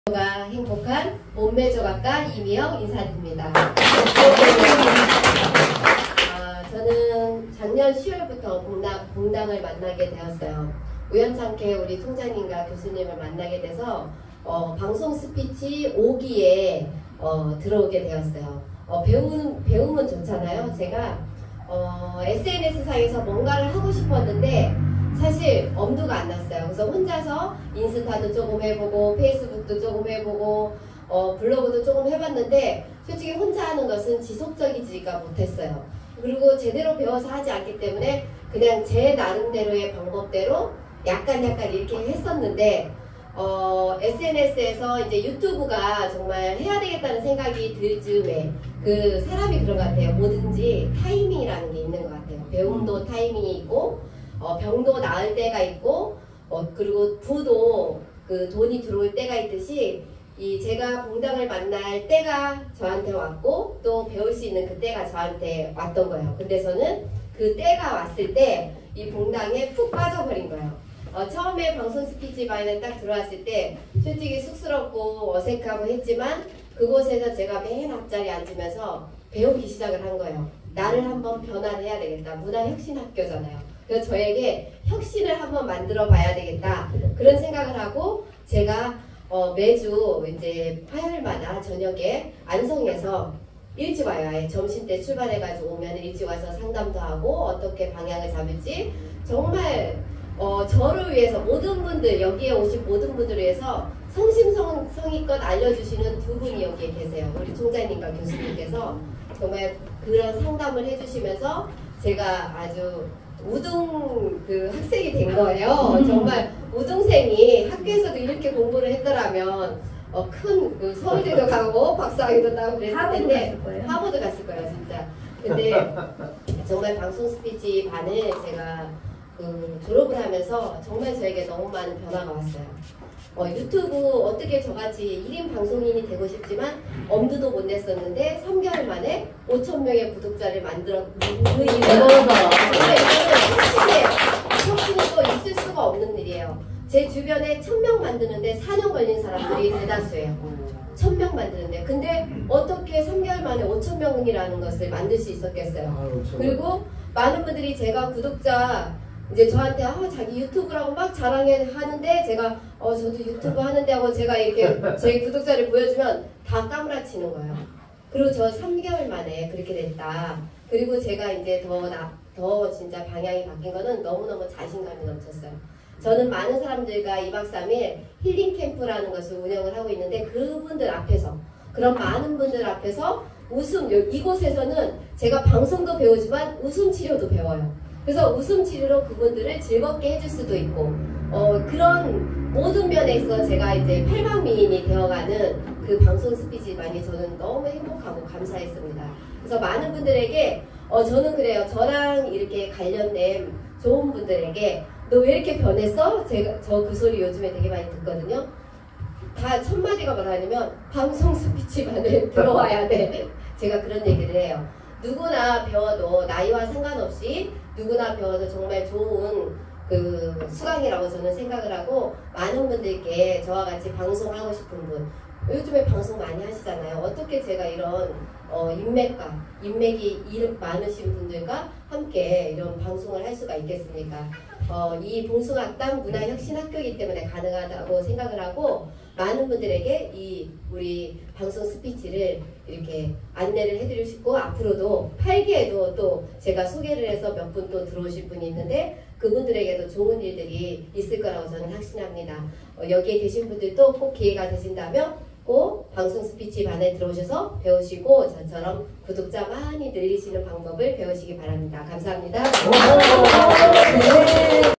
가 행복한 몸매 조각가 이미영 인사드립니다. 저는 작년 10월부터 봉당을 만나게 되었어요. 우연찮게 우리 총장님과 교수님을 만나게 돼서 방송 스피치 5기에 들어오게 되었어요. 배움은 좋잖아요. 제가 SNS상에서 뭔가를 하고 싶었는데 사실 엄두가 안 났어요. 그래서 혼자서 인스타도 조금 해보고 페이스북도 조금 해보고 블로그도 조금 해봤는데 솔직히 혼자 하는 것은 지속적이지가 못했어요. 그리고 제대로 배워서 하지 않기 때문에 그냥 제 나름대로의 방법대로 약간 이렇게 했었는데 SNS에서 이제 유튜브가 정말 해야 되겠다는 생각이 들 즈음에 그 사람이 그런 것 같아요. 뭐든지 타이밍이라는 게 있는 것 같아요. 배움도 타이밍이 있고 병도 나을 때가 있고 그리고 부도 그 돈이 들어올 때가 있듯이 제가 봉당을 만날 때가 저한테 왔고 또 배울 수 있는 그 때가 저한테 왔던 거예요. 근데 저는 그 때가 왔을 때 이 봉당에 푹 빠져버린 거예요. 처음에 방송 스피치 반에 딱 들어왔을 때 솔직히 쑥스럽고 어색하고 했지만 그곳에서 제가 맨 앞자리에 앉으면서 배우기 시작을 한 거예요. 나를 한번 변화를 해야 되겠다. 문화혁신학교잖아요. 그래서 저에게 혁신을 한번 만들어 봐야 되겠다. 그런 생각을 하고 제가 매주 이제 화요일마다 저녁에 안성에서 일찍 와요. 아예 점심때 출발해가지고 오면 일찍 와서 상담도 하고 어떻게 방향을 잡을지 정말 저를 위해서 모든 분들 여기에 오신 모든 분들을 위해서 성심성의껏 알려주시는 두 분이 여기에 계세요. 우리 총장님과 교수님께서 정말 그런 상담을 해주시면서 제가 아주 우등 그 학생이 된 거예요. 정말 우등생이 학교에서도 이렇게 공부를 했더라면 큰 그 서울대도 가고 박사학위도 따고 그랬을 텐데 하버드 갔을 거예요 진짜. 근데 정말 방송 스피치 반을 제가 졸업을 하면서 정말 저에게 너무 많은 변화가 왔어요. 유튜브 어떻게 저같이 1인 방송인이 되고 싶지만 엄두도 못 냈었는데 3개월 만에 5,000명의 구독자를 만들었는 그 일은 정말 이거는 혁신은 또 있을 수가 없는 일이에요. 제 주변에 1,000명 만드는데 4년 걸린 사람들이 대다수예요. 1,000명 만드는데 근데 어떻게 3개월 만에 5,000명이라는 것을 만들 수 있었겠어요. 그리고 많은 분들이 제가 구독자 이제 저한테 자기 유튜브라고 막 자랑하는데 제가 저도 유튜브 하는데 하고 제가 이렇게 제 구독자를 보여주면 다 까무라치는 거예요. 그리고 저 3개월 만에 그렇게 됐다. 그리고 제가 이제 더 진짜 방향이 바뀐 거는 너무너무 자신감이 넘쳤어요. 저는 많은 사람들과 2박 3일 힐링 캠프라는 것을 운영을 하고 있는데 그분들 앞에서 그런 많은 분들 앞에서 이곳에서는 제가 방송도 배우지만 웃음 치료도 배워요. 그래서 웃음 치료로 그분들을 즐겁게 해줄 수도 있고 그런 모든 면에 있어 제가 이제 팔방미인이 되어가는 그 방송 스피치만이 저는 너무 행복하고 감사했습니다. 그래서 많은 분들에게 저는 그래요. 저랑 이렇게 관련된 좋은 분들에게 너 왜 이렇게 변했어? 저 그 소리 요즘에 되게 많이 듣거든요. 다 첫마디가 뭐냐면 방송 스피치만에 들어와야 돼. 제가 그런 얘기를 해요. 누구나 배워도 나이와 상관없이 누구나 배워도 정말 좋은 그 수강이라고 저는 생각을 하고 많은 분들께 저와 같이 방송하고 싶은 분 요즘에 방송 많이 하시잖아요. 어떻게 제가 이런 인맥이 많으신 분들과 함께 이런 방송을 할 수가 있겠습니까? 이 봉숭아학당 문화혁신학교이기 때문에 가능하다고 생각을 하고 많은 분들에게 우리 방송 스피치를 이렇게 안내를 해드리고 싶고 앞으로도 8기에도 또 제가 소개를 해서 몇 분 또 들어오실 분이 있는데 그분들에게도 좋은 일들이 있을 거라고 저는 확신합니다. 여기에 계신 분들도 꼭 기회가 되신다면 꼭 방송 스피치 반에 들어오셔서 배우시고 저처럼 구독자 많이 늘리시는 방법을 배우시기 바랍니다. 감사합니다.